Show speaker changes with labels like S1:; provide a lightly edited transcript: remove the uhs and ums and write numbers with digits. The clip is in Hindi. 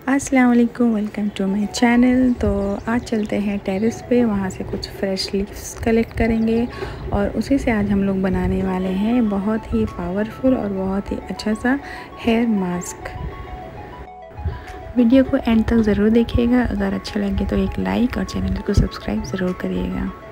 S1: अस्सलाम वालेकुम, वेलकम टू माय चैनल। तो आज चलते हैं टेरेस पे, वहाँ से कुछ फ्रेश लीव्स कलेक्ट करेंगे और उसी से आज हम लोग बनाने वाले हैं बहुत ही पावरफुल और बहुत ही अच्छा सा हेयर मास्क। वीडियो को एंड तक ज़रूर देखिएगा। अगर अच्छा लगे तो एक लाइक और चैनल को सब्सक्राइब ज़रूर करिएगा।